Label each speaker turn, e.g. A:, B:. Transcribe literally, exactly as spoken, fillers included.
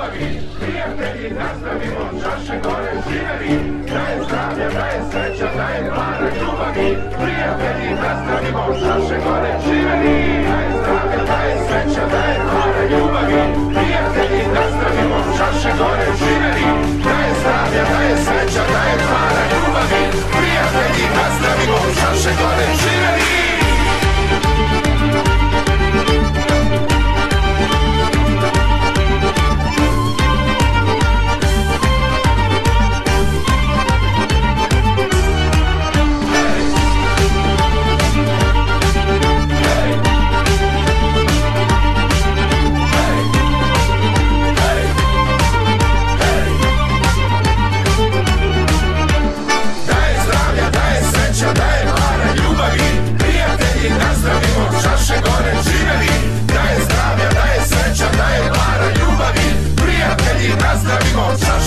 A: ljubavi, prijatelji, nastavimo čaše gore živeli, da je zdravlja, da je sreća, da je para ljubavi, prijatelji, nastavimo čaše gore živeli, da je zdravlja, da je sreća, da je para ljubavi, prijatelji, nastavimo čaše gore živeli, da je zdravlja, da je sreća, da je para ljubavi, prijatelji, nastavimo čaše gore živeli. Čaše gore živeli, da je zdravlja, da je sreća, da je para ljubavi, prijatelji, nastavimo čaše